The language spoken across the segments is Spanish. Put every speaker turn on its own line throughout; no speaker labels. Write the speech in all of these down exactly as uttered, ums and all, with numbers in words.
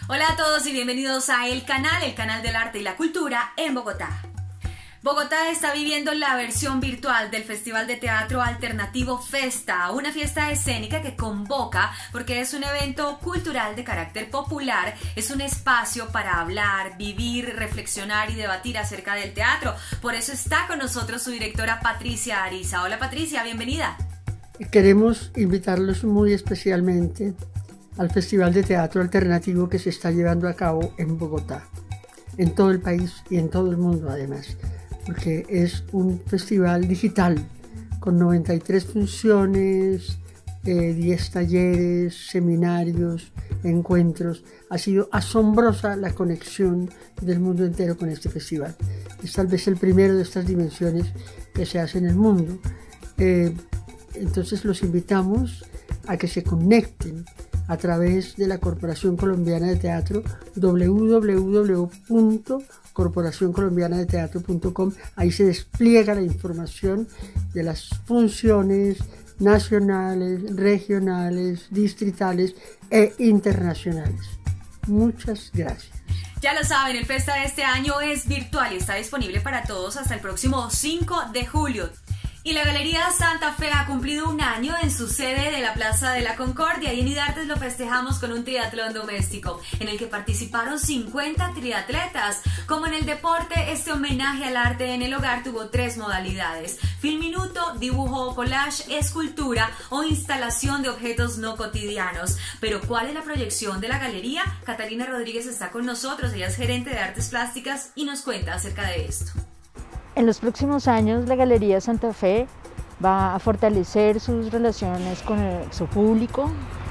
Hola a todos y bienvenidos a El Canal, el canal del arte y la cultura en Bogotá. Bogotá está viviendo la versión virtual del Festival de Teatro Alternativo Festa, una fiesta escénica que convoca porque es un evento cultural de carácter popular, es un espacio para hablar, vivir, reflexionar y debatir acerca del teatro. Por eso está con nosotros su directora Patricia Ariza. Hola Patricia, bienvenida.
Queremos invitarlos muy especialmente al Festival de Teatro Alternativo que se está llevando a cabo en Bogotá, en todo el país y en todo el mundo además, porque es un festival digital con noventa y tres funciones, eh, diez talleres, seminarios, encuentros. Ha sido asombrosa la conexión del mundo entero con este festival. Es tal vez el primero de estas dimensiones que se hace en el mundo. Eh, entonces los invitamos a que se conecten a través de la Corporación Colombiana de Teatro, doble u doble u doble u punto corporación colombiana de teatro punto com. Ahí se despliega la información de las funciones nacionales, regionales, distritales e internacionales. Muchas gracias.
Ya lo saben, el Festa de este año es virtual y está disponible para todos hasta el próximo cinco de julio. Y la Galería Santa Fe ha cumplido un año en su sede de la Plaza de la Concordia y en IDARTES lo festejamos con un triatlón doméstico en el que participaron cincuenta triatletas. Como en el deporte, este homenaje al arte en el hogar tuvo tres modalidades: filminuto, dibujo o collage, escultura o instalación de objetos no cotidianos. Pero ¿cuál es la proyección de la galería? Catalina Rodríguez está con nosotros, ella es gerente de artes plásticas y nos cuenta acerca de esto.
En los próximos años, la Galería Santa Fe va a fortalecer sus relaciones con el, su público,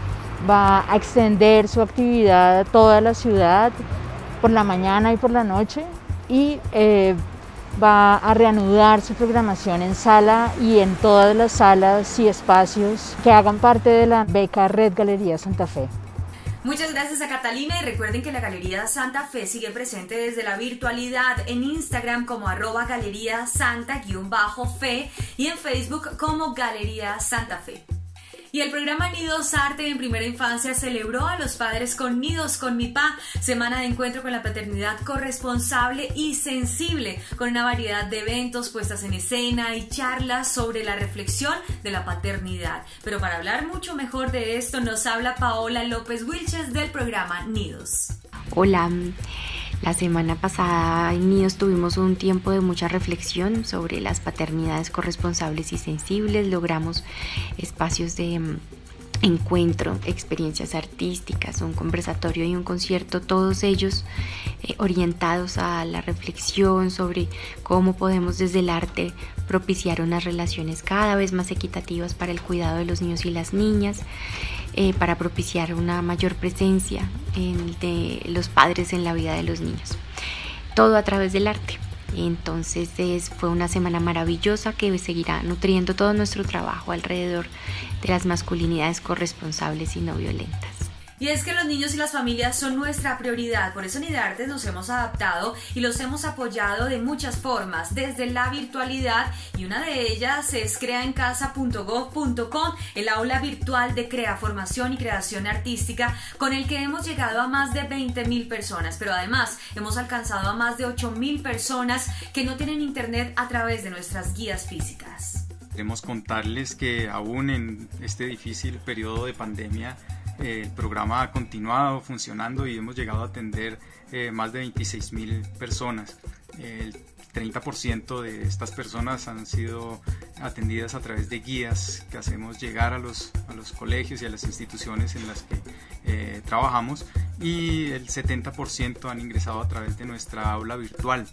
va a extender su actividad a toda la ciudad por la mañana y por la noche y eh, va a reanudar su programación en sala y en todas las salas y espacios que hagan parte de la beca Red Galería Santa Fe.
Muchas gracias a Catalina y recuerden que la Galería Santa Fe sigue presente desde la virtualidad en Instagram como arroba galería santa guión bajo fe y en Facebook como Galería Santa Fe. Y el programa Nidos Arte en Primera Infancia celebró a los padres con Nidos con Mi Pa, semana de encuentro con la paternidad corresponsable y sensible, con una variedad de eventos, puestas en escena y charlas sobre la reflexión de la paternidad. Pero para hablar mucho mejor de esto nos habla Paola López Wilches del programa Nidos.
Hola. La semana pasada en Nidos tuvimos un tiempo de mucha reflexión sobre las paternidades corresponsables y sensibles. Logramos espacios de um, encuentro, experiencias artísticas, un conversatorio y un concierto, todos ellos eh, orientados a la reflexión sobre cómo podemos desde el arte propiciar unas relaciones cada vez más equitativas para el cuidado de los niños y las niñas, eh, para propiciar una mayor presencia en, de los padres en la vida de los niños. Todo a través del arte. Entonces es, fue una semana maravillosa que seguirá nutriendo todo nuestro trabajo alrededor de las masculinidades corresponsables y no violentas.
Y es que los niños y las familias son nuestra prioridad, por eso en IDARTES nos hemos adaptado y los hemos apoyado de muchas formas, desde la virtualidad, y una de ellas es crea en casa punto gob punto com, el aula virtual de Crea Formación y Creación Artística, con el que hemos llegado a más de veinte mil personas, pero además hemos alcanzado a más de ocho mil personas que no tienen internet a través de nuestras guías físicas.
Queremos contarles que aún en este difícil periodo de pandemia, Eh, el programa ha continuado funcionando y hemos llegado a atender eh, más de veintiséis mil personas. El treinta por ciento de estas personas han sido atendidas a través de guías que hacemos llegar a los, a los colegios y a las instituciones en las que eh, trabajamos, y el setenta por ciento han ingresado a través de nuestra aula virtual.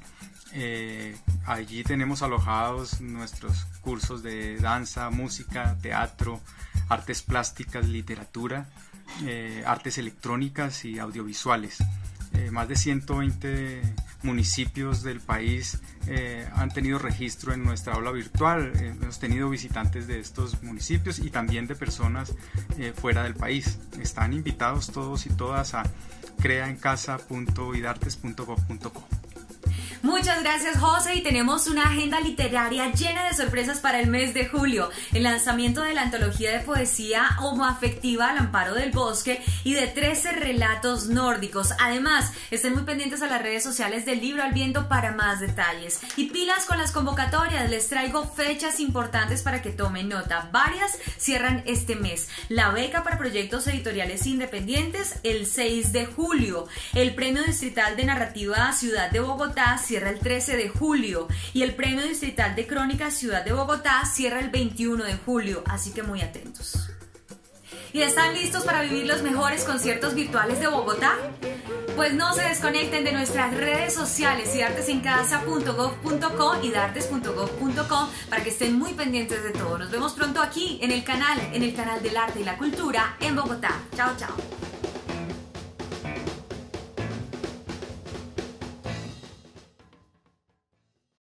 Eh, allí tenemos alojados nuestros cursos de danza, música, teatro, artes plásticas, literatura, eh, artes electrónicas y audiovisuales. Eh, más de ciento veinte municipios del país eh, han tenido registro en nuestra aula virtual. Eh, hemos tenido visitantes de estos municipios y también de personas eh, fuera del país. Están invitados todos y todas a crea en casa punto idartes punto gob punto com.
Muchas gracias, José, y tenemos una agenda literaria llena de sorpresas para el mes de julio. El lanzamiento de la antología de poesía homoafectiva Al amparo del bosque y de trece relatos nórdicos. Además, estén muy pendientes a las redes sociales del Libro al Viento para más detalles. Y pilas con las convocatorias, les traigo fechas importantes para que tomen nota. Varias cierran este mes. La beca para proyectos editoriales independientes el seis de julio. El Premio Distrital de Narrativa Ciudad de Bogotá cierra el trece de julio y el Premio Distrital de Crónica Ciudad de Bogotá cierra el veintiuno de julio, así que muy atentos. ¿Y están listos para vivir los mejores conciertos virtuales de Bogotá? Pues no se desconecten de nuestras redes sociales idartes en casa punto gov punto co y dartes punto gov punto co para que estén muy pendientes de todo. Nos vemos pronto aquí en el canal, en el canal del arte y la cultura en Bogotá. Chao, chao.